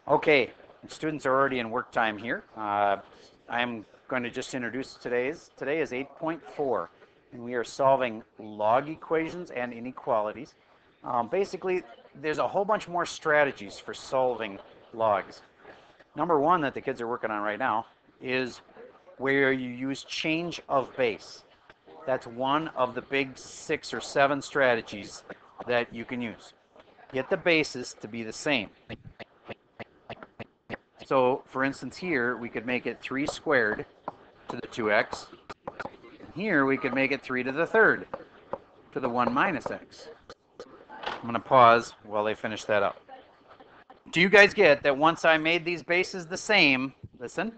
Okay, students are already in work time here. I'm going to just introduce today is 8.4, and we are solving log equations and inequalities. Basically, there's a whole bunch more strategies for solving logs. Number one that the kids are working on right now is where you use change of base. That's one of the big 6 or 7 strategies that you can use. Get the bases to be the same. So, for instance, here we could make it 3 squared to the 2x. Here we could make it 3 to the third to the 1 minus x. I'm going to pause while they finish that up. Do you guys get that once I made these bases the same, listen,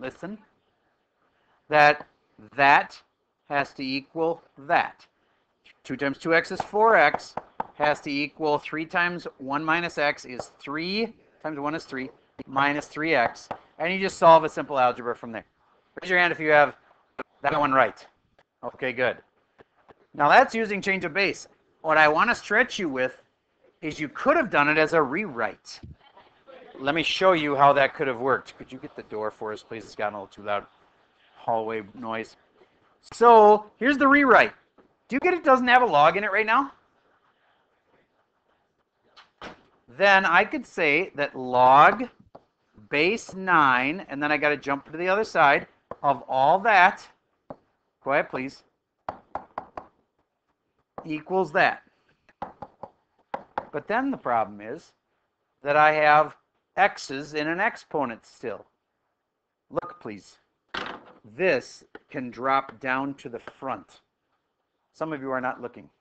that has to equal that. 2 times 2x is 4x, has to equal 3 times 1 minus x is 3 times 1 is 3, minus 3x, and you just solve a simple algebra from there. Raise your hand if you have that one right. Okay, good. Now that's using change of base. What I want to stretch you with is you could have done it as a rewrite. Let me show you how that could have worked. Could you get the door for us, please? It's gotten a little too loud. Hallway noise. So here's the rewrite. Do you get it doesn't have a log in it right now? Then I could say that log base 9, and then I got to jump to the other side of all that, quiet please, equals that. But then the problem is that I have x's in an exponent still. Look please, this can drop down to the front. Some of you are not looking.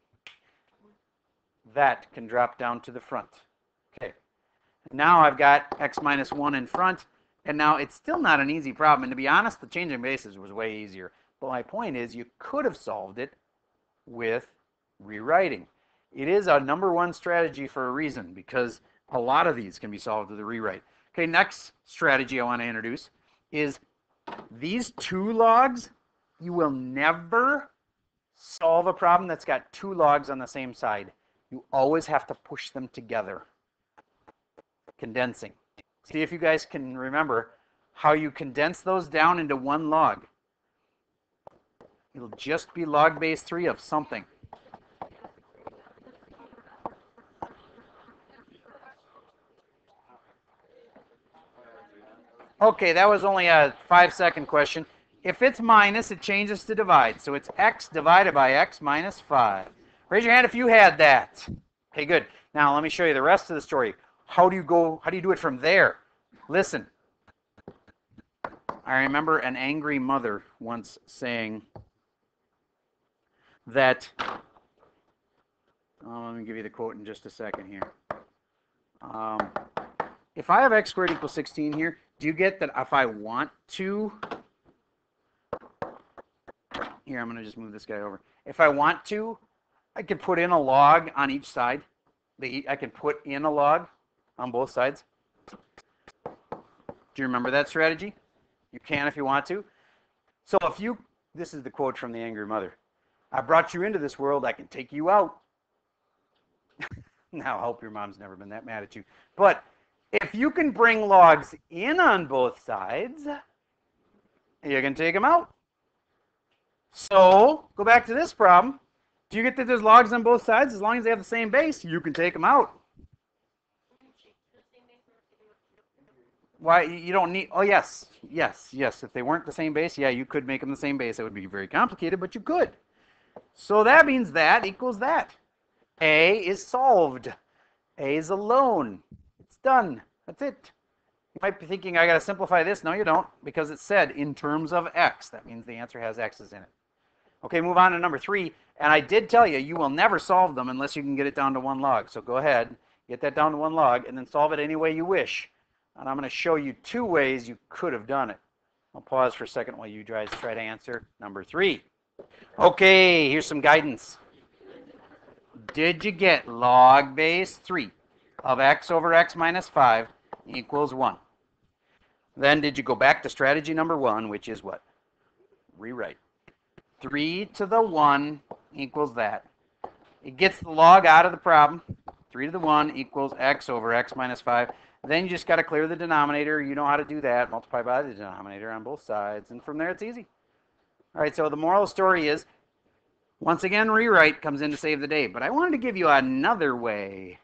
That can drop down to the front. Okay. Now I've got x minus 1 in front, and now it's still not an easy problem. And to be honest, the changing bases was way easier. But my point is you could have solved it with rewriting. It is a number 1 strategy for a reason, because a lot of these can be solved with a rewrite. Okay, next strategy I want to introduce is these 2 logs. You will never solve a problem that's got 2 logs on the same side. You always have to push them together. Condensing. See if you guys can remember how you condense those down into 1 log. It'll just be log base 3 of something. Okay, that was only a 5-second question. If it's minus, it changes to divide. So it's x divided by x minus 5. Raise your hand if you had that. Okay, good. Now let me show you the rest of the story. How do you do it from there? Listen. I remember an angry mother once saying that, let me give you the quote in just a second here. If I have x squared equals 16 here, do you get that if I want to, here, I'm going to just move this guy over. If I want to, I could put in a log on each side. I can put in a log on both sides. Do you remember that strategy? You can if you want to. So this is the quote from the angry mother. I brought you into this world, I can take you out. Now, I hope your mom's never been that mad at you. But if you can bring logs in on both sides, you can take them out. So, go back to this problem. Do you get that there's logs on both sides? As long as they have the same base, you can take them out. Why, you don't need, oh yes. If they weren't the same base, yeah, you could make them the same base. It would be very complicated, but you could. So that means that equals that. A is solved. A is alone. It's done. That's it. You might be thinking, I got to simplify this. No, you don't, because it said in terms of x. That means the answer has x's in it. Okay, move on to number 3. And I did tell you, you will never solve them unless you can get it down to 1 log. So go ahead, get that down to 1 log, and then solve it any way you wish. And I'm going to show you 2 ways you could have done it. I'll pause for a second while you guys try to answer number 3. Okay, here's some guidance. Did you get log base 3 of x over x minus 5 equals 1? Then did you go back to strategy number 1, which is what? Rewrite. 3 to the 1 equals that. It gets the log out of the problem. 3 to the 1 equals x over x minus 5. Then you just got to clear the denominator. You know how to do that. Multiply by the denominator on both sides. And from there, it's easy. All right, so the moral of the story is, once again, rewrite comes in to save the day. But I wanted to give you another way.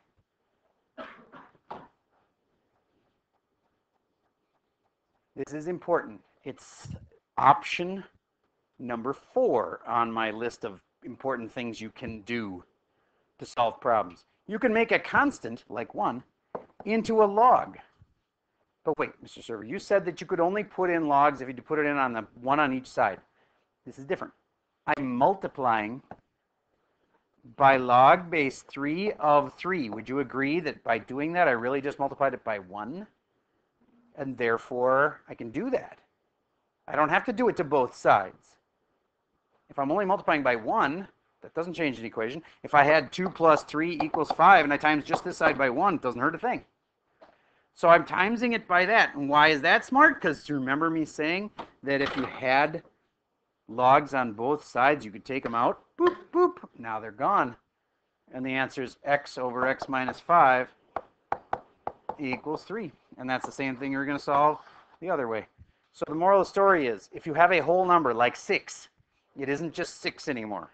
This is important. It's option number 4 on my list of important things you can do to solve problems. You can make a constant, like 1, into a log. But wait, Mr. Server, you said that you could only put in logs if you put it in on the 1 on each side. This is different. I'm multiplying by log base 3 of 3. Would you agree that by doing that, I really just multiplied it by 1? And therefore, I can do that. I don't have to do it to both sides. If I'm only multiplying by 1, that doesn't change the equation. If I had 2 plus 3 equals 5, and I times just this side by 1, it doesn't hurt a thing. So I'm timesing it by that. And why is that smart? Because remember me saying that if you had logs on both sides, you could take them out. Boop, boop. Now they're gone. And the answer is x over x minus 5 equals 3. And that's the same thing you're going to solve the other way. So the moral of the story is, if you have a whole number like 6, it isn't just 6 anymore.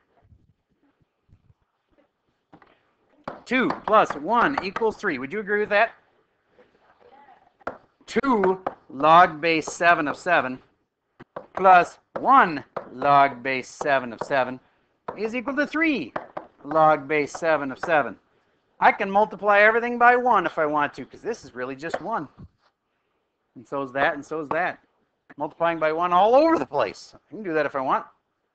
2 plus 1 equals 3. Would you agree with that? 2 log base 7 of 7 plus 1 log base 7 of 7 is equal to 3 log base 7 of 7. I can multiply everything by 1 if I want to, because this is really just 1. And so is that, and so is that. Multiplying by 1 all over the place. I can do that if I want.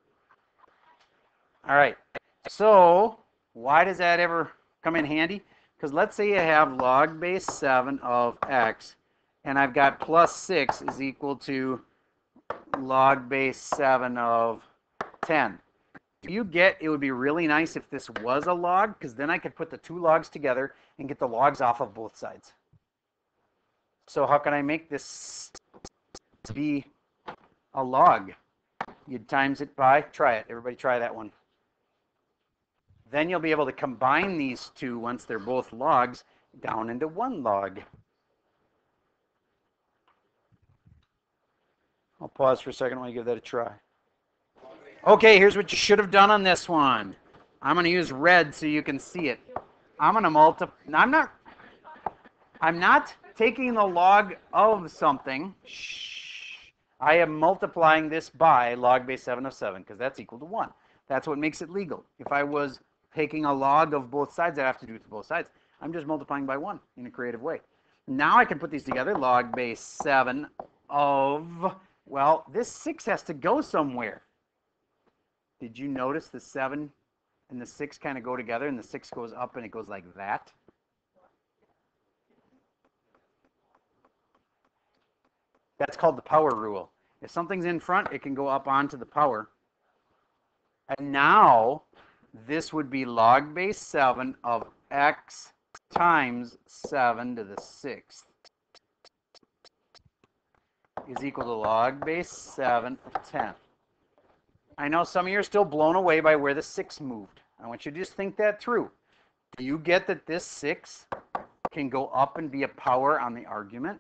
All right. So why does that ever come in handy? Because let's say I have log base 7 of x, and I've got plus 6 is equal to log base 7 of 10. Do you get, it would be really nice if this was a log, because then I could put the two logs together and get the logs off of both sides. So how can I make this to be a log? You'd times it by, try it. Everybody try that one. Then you'll be able to combine these two, once they're both logs, down into one log. I'll pause for a second while you give that a try. Okay, here's what you should have done on this one. I'm going to use red so you can see it. I'm going to multiply. I'm not taking the log of something. Shh. I am multiplying this by log base 7 of 7, because that's equal to 1. That's what makes it legal. If I was taking a log of both sides, I'd have to do it to both sides. I'm just multiplying by 1 in a creative way. Now I can put these together. Log base 7 of, well, this 6 has to go somewhere. Did you notice the 7 and the 6 kind of go together, and the 6 goes up and it goes like that? That's called the power rule. If something's in front, it can go up onto the power. And now this would be log base 7 of x times 7 to the 6th is equal to log base 7 of 10. I know some of you are still blown away by where the 6 moved. I want you to just think that through. Do you get that this 6 can go up and be a power on the argument?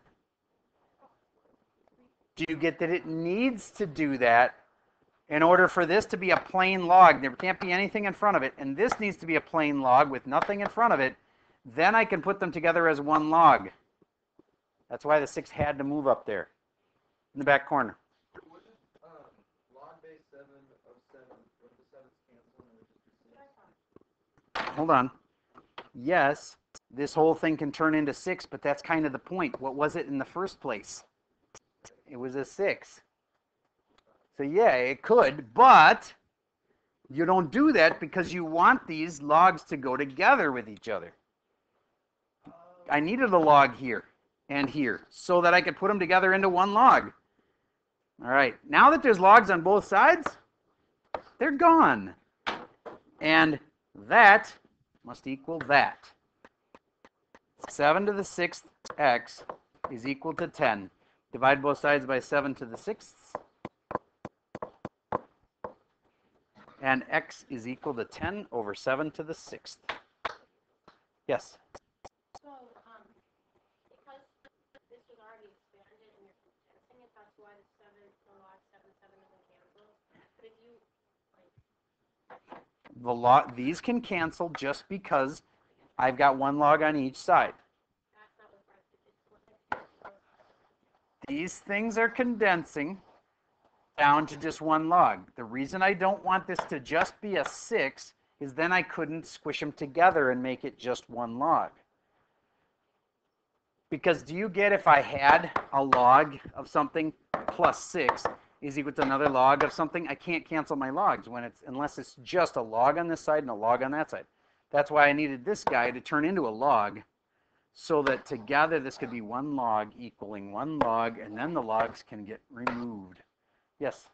Do you get that it needs to do that in order for this to be a plain log? There can't be anything in front of it, and this needs to be a plain log with nothing in front of it. Then I can put them together as one log. That's why the 6 had to move up there in the back corner. Hold on. Yes, this whole thing can turn into 6, but that's kind of the point. What was it in the first place? It was a 6. So yeah, it could, but you don't do that because you want these logs to go together with each other. I needed a log here and here so that I could put them together into one log. All right, now that there's logs on both sides, they're gone. And that must equal that. 7 to the 6th x is equal to 10. Divide both sides by 7 to the 6th. And x is equal to 10 over 7 to the 6th. Yes? So, because These can cancel just because I've got 1 log on each side. These things are condensing down to just 1 log. The reason I don't want this to just be a 6 is then I couldn't squish them together and make it just 1 log. Because do you get if I had a log of something plus 6 is equal to another log of something? I can't cancel my logs unless it's just a log on this side and a log on that side. That's why I needed this guy to turn into a log so that together this could be 1 log equaling 1 log, and then the logs can get removed. Yes?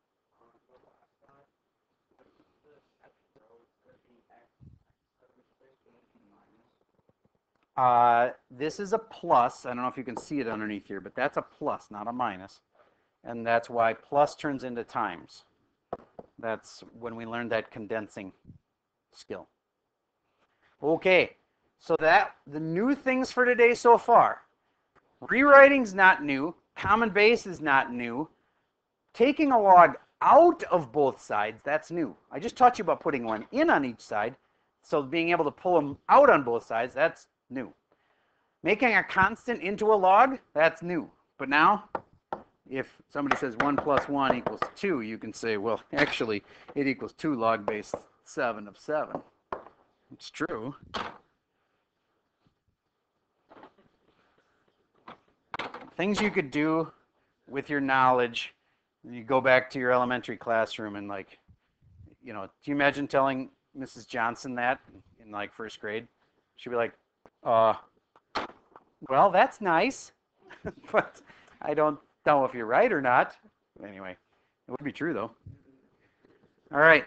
This is a plus. I don't know if you can see it underneath here, but that's a plus, not a minus. And that's why plus turns into times. That's when we learned that condensing skill. Okay, so the new things for today so far. Rewriting's not new. Common base is not new. Taking a log out of both sides, that's new. I just taught you about putting one in on each side. So being able to pull them out on both sides, that's new. Making a constant into a log, that's new. But now, if somebody says 1 plus 1 equals 2, you can say, well, actually, it equals 2 log base 7 of 7. It's true. Things you could do with your knowledge. You go back to your elementary classroom and, like, you know, do you imagine telling Mrs. Johnson that in, like, 1st grade? She'd be like, well, that's nice, but I don't know if you're right or not. Anyway, it would be true, though. All right.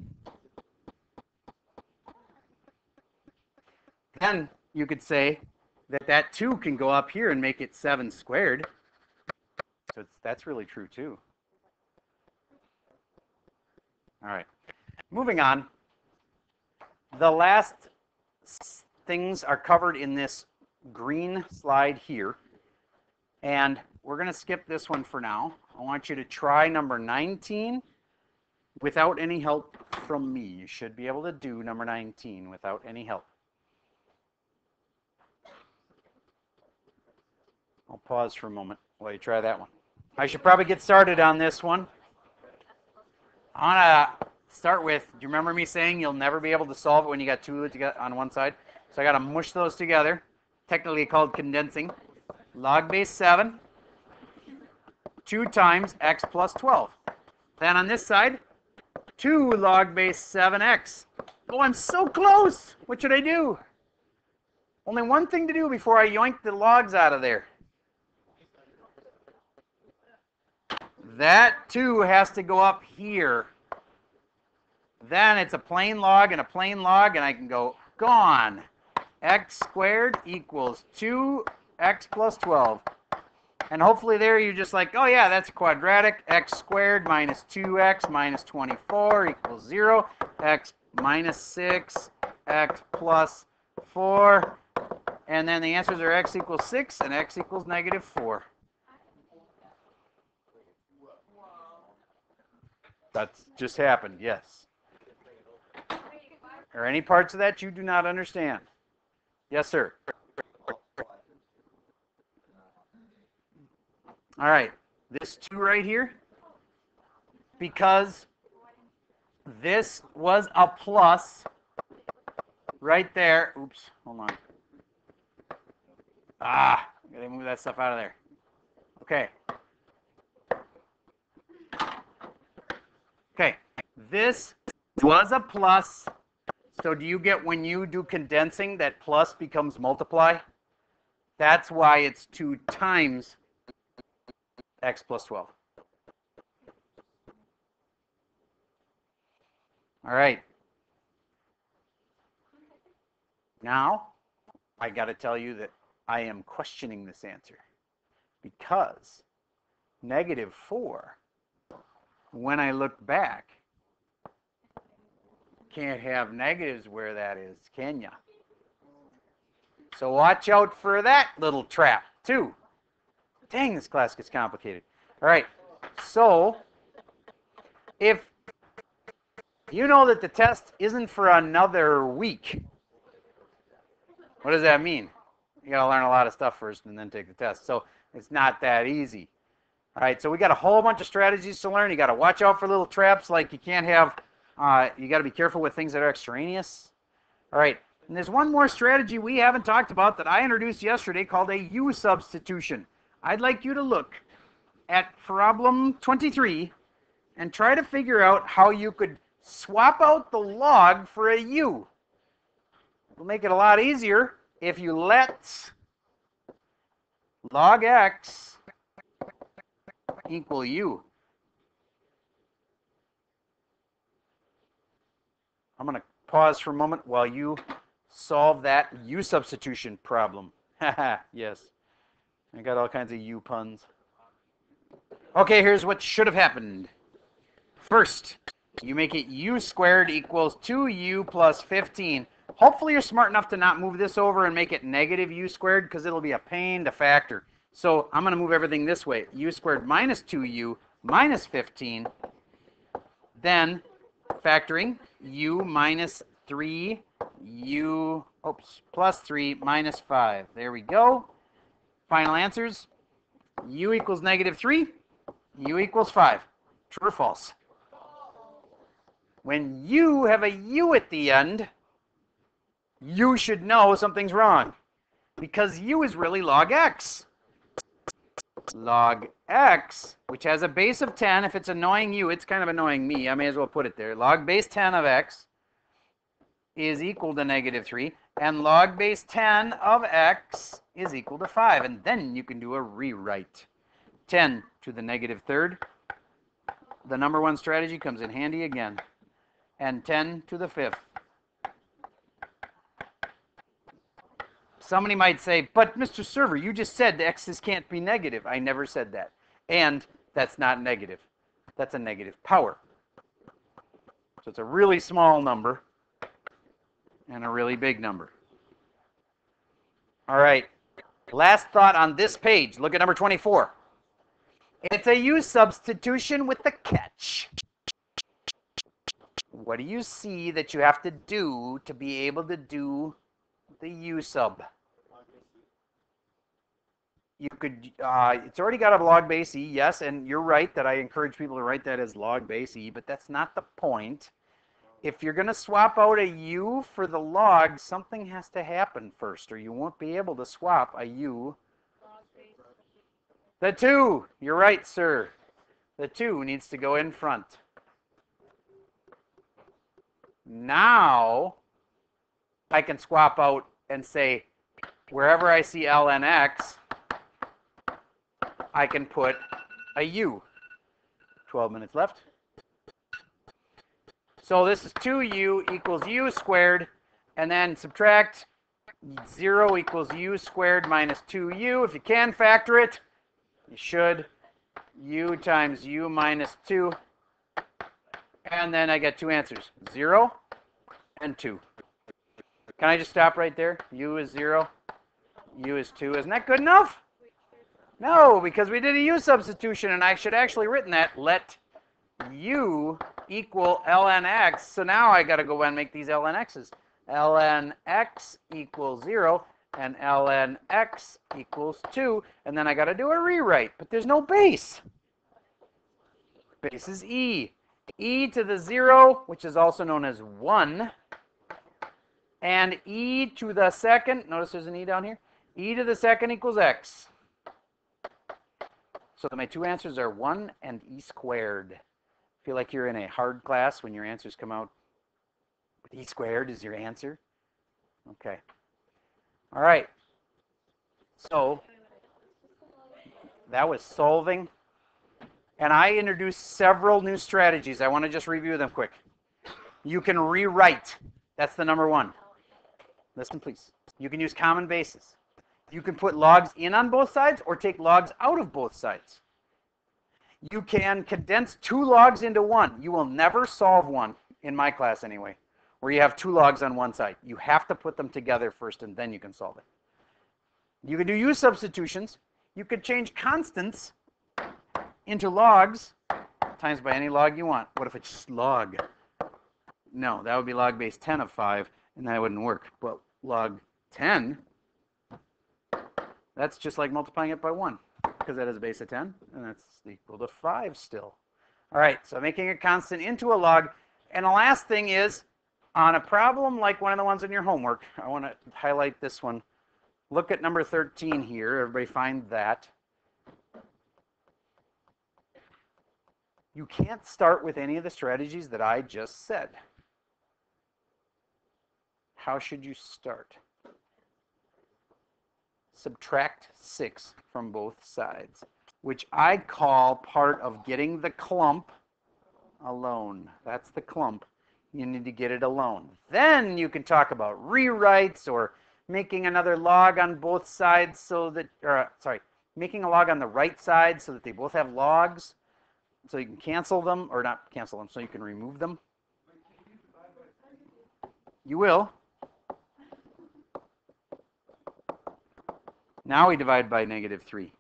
Then you could say that 2 can go up here and make it 7 squared. So that's really true, too. All right. Moving on. The last things are covered in this green slide here. And we're going to skip this one for now. I want you to try number 19 without any help from me. You should be able to do number 19 without any help. I'll pause for a moment while you try that one. I should probably get started on this one. I want to start with, do you remember me saying you'll never be able to solve it when you got 2 on one side? So I got to mush those together, technically called condensing. Log base 7, 2 times x plus 12. Then on this side, 2 log base 7x. Oh, I'm so close. What should I do? Only one thing to do before I yoink the logs out of there. That 2 has to go up here. Then it's a plain log and a plain log, and I can go, gone. X squared equals 2x plus 12. And hopefully there you're just like, oh yeah, that's quadratic. X squared minus 2x minus 24 equals 0. X minus 6, x plus 4. And then the answers are x equals 6 and x equals negative 4. That's just happened, yes. Are any parts of that you do not understand? Yes, sir. All right, this 2 right here, because this was a plus right there. Oops, hold on. I gotta move that stuff out of there. Okay. Okay, this was a plus. So do you get when you do condensing that plus becomes multiply? That's why it's 2 times x plus 12. All right. Now, I got to tell you that I am questioning this answer because negative 4, when I look back, can't have negatives where that is, can ya? So watch out for that little trap, too. Dang, this class gets complicated. All right, so if You know that the test isn't for another week. What does that mean? You got to learn a lot of stuff first and then take the test. So it's not that easy. All right, so we got a whole bunch of strategies to learn. You got to watch out for little traps, like you can't have, you got to be careful with things that are extraneous. All right, and there's one more strategy we haven't talked about that I introduced yesterday called a U substitution. I'd like you to look at problem 23 and try to figure out how you could swap out the log for a U. It'll make it a lot easier if you let log x equal U. I'm going to pause for a moment while you solve that U substitution problem. Haha, yes. I got all kinds of U puns. Okay, here's what should have happened. First, you make it U squared equals 2U plus 15. Hopefully you're smart enough to not move this over and make it negative U squared, because it'll be a pain to factor. So I'm going to move everything this way. U squared minus 2U minus 15. Then factoring U minus 3, U plus 3 minus 5. There we go. Final answers. U equals negative 3. U equals 5. True or false? When you have a U at the end, you should know something's wrong, because U is really log x. Log x, which has a base of 10, if it's annoying you, it's kind of annoying me, I may as well put it there. Log base 10 of x is equal to negative 3, and log base 10 of x is equal to 5, and then you can do a rewrite. 10 to the negative third. The number one strategy comes in handy again. And 10 to the fifth. Somebody might say, but Mr. Server, you just said the x's can't be negative. I never said that. And that's not negative. That's a negative power. So it's a really small number and a really big number. All right. Last thought on this page. Look at number 24. It's a U substitution with the catch. What do you see that you have to do to be able to do the U sub? You could, it's already got a log base E, yes, and you're right that I encourage people to write that as log base E, but that's not the point. If you're going to swap out a U for the log, something has to happen first, or you won't be able to swap a U. The 2, you're right, sir. The 2 needs to go in front. Now, I can swap out and say, wherever I see ln x, I can put a U. 12 minutes left. So this is 2U equals U squared, and then subtract 0 equals U squared minus 2U. If you can factor it, you should. U times U minus 2. And then I get two answers, 0 and 2. Can I just stop right there? U is 0, U is 2. Isn't that good enough? No, because we did a U substitution, and I should actually written that. Let U equal ln x. So now I got to go and make these ln x's. Ln x equals 0, and ln x equals 2. And then I got to do a rewrite, but there's no base. Base is e. E to the 0, which is also known as 1, and e to the second, notice there's an e down here, e to the second equals x. So my two answers are 1 and e squared. Feel like you're in a hard class when your answers come out with e squared is your answer? Okay. All right. So that was solving. And I introduced several new strategies. I want to just review them quick. You can rewrite. That's the number one. Listen, please. You can use common bases. You can put logs in on both sides or take logs out of both sides. You can condense two logs into one. You will never solve one, in my class anyway, where you have two logs on one side. You have to put them together first, and then you can solve it. You can do U substitutions. You could change constants into logs times by any log you want. What if it's just log? No, that would be log base 10 of 5, and that wouldn't work. But log 10, that's just like multiplying it by 1, because that is a base of 10, and that's equal to 5 still. All right, so making a constant into a log. And the last thing is, on a problem like one of the ones in your homework, I want to highlight this one. Look at number 13 here. Everybody find that. You can't start with any of the strategies that I just said. How should you start? Subtract 6 from both sides, which I call part of getting the clump alone. That's the clump. You need to get it alone. Then you can talk about rewrites or making another log on both sides so that, making a log on the right side so that they both have logs, so you can cancel them, or not cancel them, so you can remove them. You will. Now we divide by -3.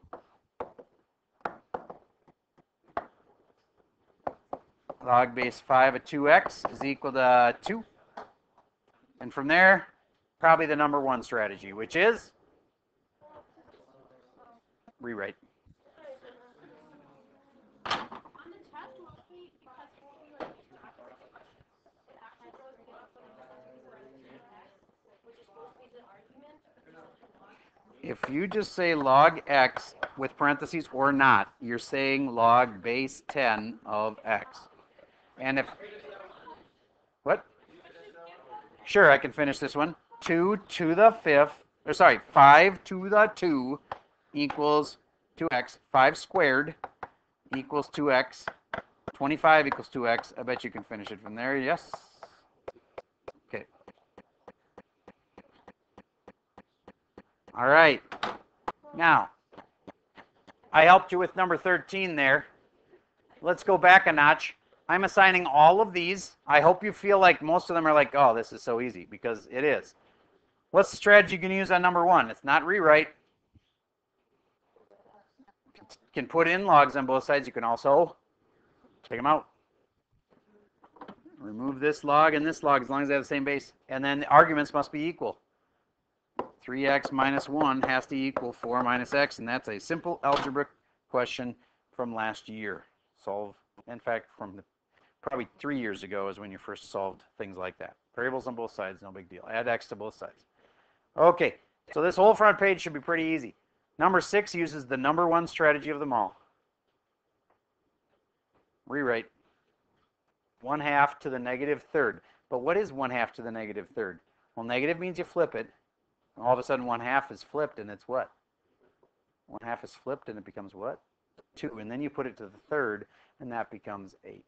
Log base 5 of 2x is equal to 2. And from there, probably the number 1 strategy, which is rewrite. If you just say log x with parentheses or not, you're saying log base 10 of x. And if, what? Sure, I can finish this one. 2 to the 5th, or sorry, 5 to the 2 equals 2x. 5 squared equals 2x. 25 equals 2x. I bet you can finish it from there, yes? Okay. All right. Now, I helped you with number 13 there. Let's go back a notch. I'm assigning all of these. I hope you feel like most of them are like, oh, this is so easy, because it is. What's the strategy you can use on number 1? It's not rewrite. You can put in logs on both sides. You can also take them out. Remove this log and this log as long as they have the same base. And then the arguments must be equal. 3x minus 1 has to equal 4 minus x, and that's a simple algebra question from last year. Solve, in fact, from the probably 3 years ago is when you first solved things like that. Variables on both sides, no big deal. Add x to both sides. Okay, so this whole front page should be pretty easy. Number 6 uses the number 1 strategy of them all. Rewrite. 1/2 to the -3rd. But what is 1/2 to the -3rd? Well, negative means you flip it. And all of a sudden 1/2 is flipped, and it's what? 1/2 is flipped, and it becomes what? 2. And then you put it to the 3rd, and that becomes 8.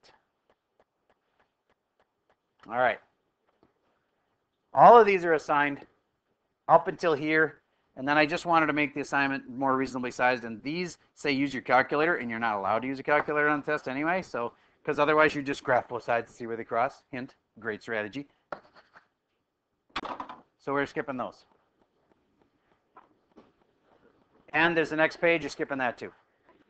All right. All of these are assigned up until here, and then I just wanted to make the assignment more reasonably sized, and these say use your calculator, and you're not allowed to use a calculator on the test anyway, so because otherwise you just graph both sides to see where they cross. Hint, great strategy. So we're skipping those. And there's the next page, you're skipping that too.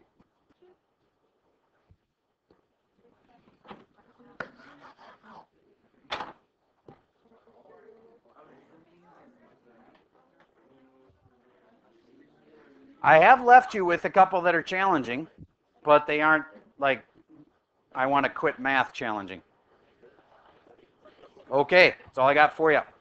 I have left you with a couple that are challenging, but they aren't like I want to quit math challenging. Okay, that's all I got for you.